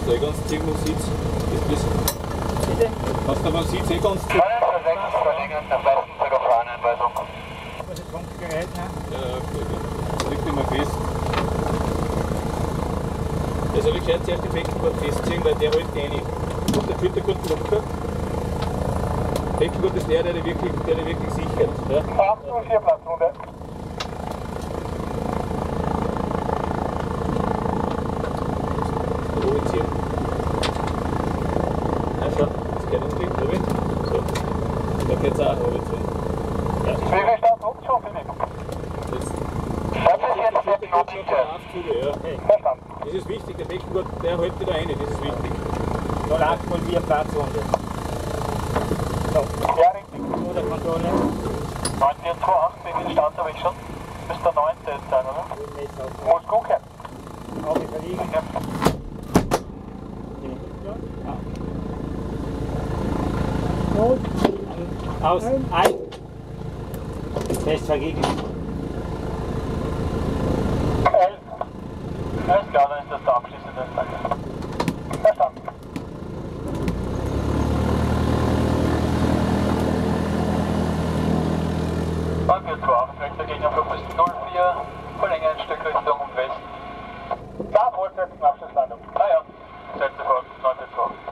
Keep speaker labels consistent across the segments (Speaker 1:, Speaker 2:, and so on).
Speaker 1: da ganz ziehen, wo Sitz ist.
Speaker 2: Bitte?
Speaker 1: Kannst du beim Sitz ganz ziehen?
Speaker 3: Verlängern, nach Weißenburger Fahreneinweisung.
Speaker 2: Was ist Funkgerät, ne?
Speaker 1: Ja, liegt immer fest. Da soll ich gleich zuerst den Wechselgurt festziehen, weil der hält rein. Und der Schultergurt locker. Wechselgurt ist der dich wirklich sichert. Ja?
Speaker 3: 804 Platzrunde.
Speaker 1: Da oben ziehen. Na schau, das geht uns nicht, oder wie? So. Da geht es auch oben ziehen. Ja.
Speaker 3: Wie viel Stand oben schon, Philipp?
Speaker 1: Jetzt.
Speaker 3: Das ist jetzt der Pilotdienst.
Speaker 1: Ja.
Speaker 3: Verstanden.
Speaker 1: Das ist wichtig, der Wechselgurt, der hält wieder rein, das ist wichtig.
Speaker 2: 08 mal 4 Platzrunde. So,
Speaker 3: Ja, richtig.
Speaker 2: oder Kontrolle.
Speaker 3: 9428, wie viel Stand habe ich schon? Bis der 9. jetzt sein, oder? Muss gucken.
Speaker 2: Auch die verliegen.
Speaker 3: Ja.
Speaker 2: Und aus. Ein. Fest vergeben.
Speaker 3: 11. Alles klar, dann ist das der abschließende Tag. Verstanden. Danke, 2 Meter gegen Flug bis 04, verlängern ein Stück Richtung Westen. Da, Vollsetzen, Abschlusslandung. Ah ja, Seite vor 942.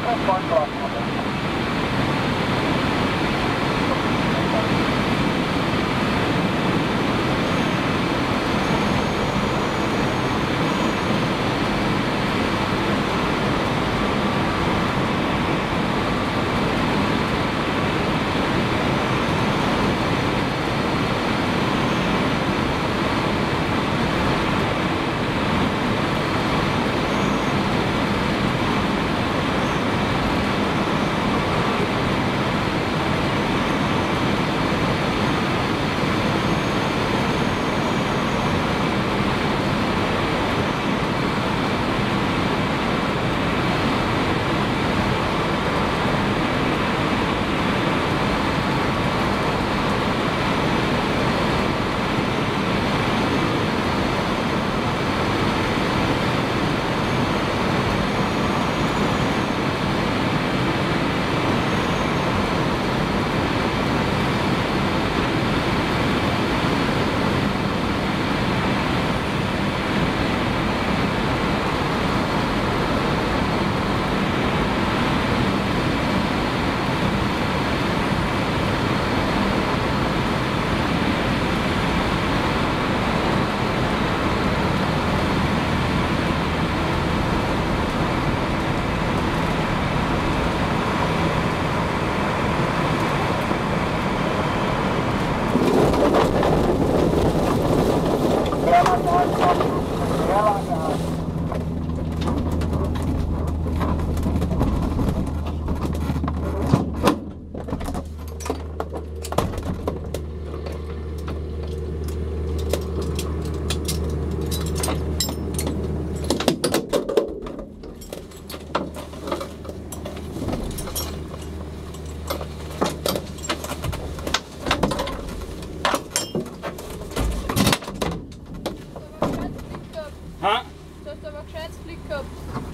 Speaker 2: Ha?
Speaker 4: Du hast aber gescheit Glück gehabt.